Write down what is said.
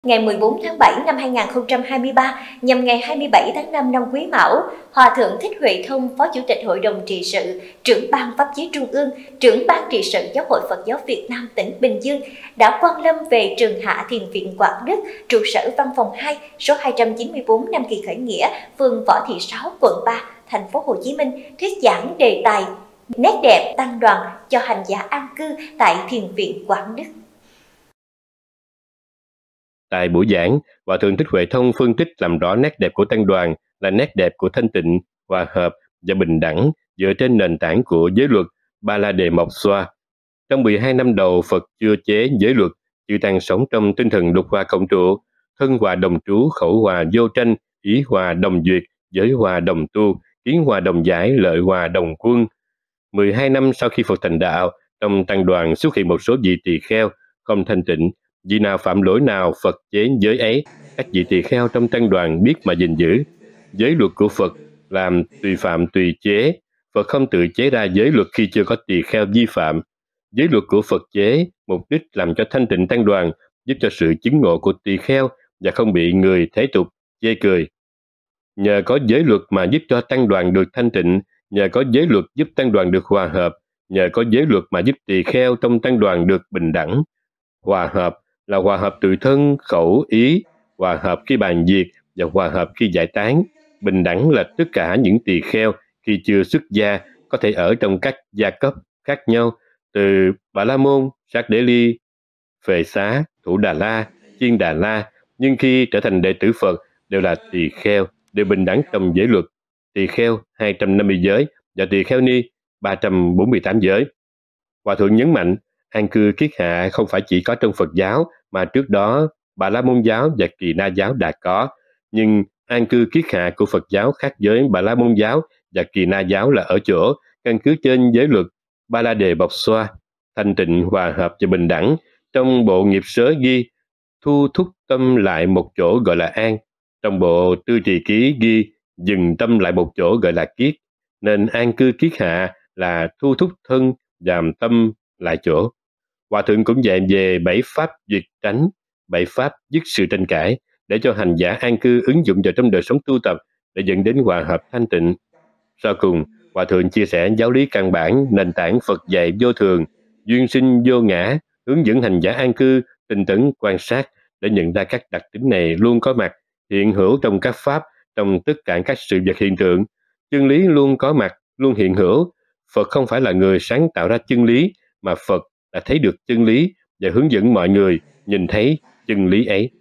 ngày 14 tháng 7 năm 2023 nhằm ngày 27 tháng 5 năm Quý Mão, Hòa Thượng Thích Huệ Thông, Phó Chủ tịch Hội đồng trị sự, trưởng ban Pháp chế Trung ương, trưởng ban trị sự Giáo hội Phật giáo Việt Nam tỉnh Bình Dương đã quang lâm về Trường Hạ Thiền viện Quảng Đức, trụ sở văn phòng 2, số 294 Nam Kỳ Khởi Nghĩa, phường Võ Thị Sáu, quận 3, thành phố Hồ Chí Minh, thuyết giảng đề tài Nét đẹp tăng đoàn cho hành giả an cư tại Thiền viện Quảng Đức. Tại buổi giảng, Hòa Thượng Thích Huệ Thông phân tích làm rõ nét đẹp của tăng đoàn là nét đẹp của thanh tịnh, hòa hợp và bình đẳng dựa trên nền tảng của giới luật Ba La Đề Mộc Xoa. Trong 12 năm đầu Phật chưa chế giới luật, chư tăng sống trong tinh thần lục hòa cộng trụ, thân hòa đồng trú, khẩu hòa vô tranh, ý hòa đồng duyệt, giới hòa đồng tu, kiến hòa đồng giải, lợi hòa đồng quân. 12 năm sau khi Phật thành đạo, trong tăng đoàn xuất hiện một số vị tỳ kheo không thanh tịnh. Vì nào phạm lỗi nào Phật chế giới ấy, các vị tỳ kheo trong tăng đoàn biết mà gìn giữ. Giới luật của Phật làm tùy phạm tùy chế. Phật không tự chế ra giới luật khi chưa có tỳ kheo vi phạm. Giới luật của Phật chế mục đích làm cho thanh tịnh tăng đoàn, giúp cho sự chứng ngộ của tỳ kheo và không bị người thế tục chê cười. Nhờ có giới luật mà giúp cho tăng đoàn được thanh tịnh, nhờ có giới luật giúp tăng đoàn được hòa hợp, nhờ có giới luật mà giúp tỳ kheo trong tăng đoàn được bình đẳng. Hòa hợp là hòa hợp từ thân, khẩu, ý, hòa hợp khi bàn việc và hòa hợp khi giải tán. Bình đẳng là tất cả những tỳ kheo khi chưa xuất gia có thể ở trong các gia cấp khác nhau, từ Bà La Môn, Sát Đế Ly, Phệ Xá, Thủ Đà La, Chiên Đà La, nhưng khi trở thành đệ tử Phật đều là tỳ kheo, đều bình đẳng trong giới luật. Tỳ kheo 250 giới và tỳ kheo ni 348 giới. Hòa Thượng nhấn mạnh, an cư kiết hạ không phải chỉ có trong Phật giáo mà trước đó Bà La Môn giáo và Kỳ Na giáo đã có, nhưng an cư kiết hạ của Phật giáo khác với Bà La Môn giáo và Kỳ Na giáo là ở chỗ căn cứ trên giới luật Ba La Đề Bộc Xoa, thanh tịnh, hòa hợp và bình đẳng. Trong bộ nghiệp sớ ghi thu thúc tâm lại một chỗ gọi là an, trong bộ tư trì ký ghi dừng tâm lại một chỗ gọi là kiết, nên an cư kiết hạ là thu thúc thân giảm tâm lại chỗ. Hòa Thượng cũng dạy về 7 pháp diệt tránh, 7 pháp dứt sự tranh cãi, để cho hành giả an cư ứng dụng vào trong đời sống tu tập để dẫn đến hòa hợp thanh tịnh. Sau cùng, Hòa Thượng chia sẻ giáo lý căn bản, nền tảng Phật dạy vô thường, duyên sinh vô ngã, hướng dẫn hành giả an cư, tinh tấn quan sát để nhận ra các đặc tính này luôn có mặt, hiện hữu trong các pháp, trong tất cả các sự vật hiện tượng. Chân lý luôn có mặt, luôn hiện hữu. Phật không phải là người sáng tạo ra chân lý, mà Phật đã thấy được chân lý và hướng dẫn mọi người nhìn thấy chân lý ấy.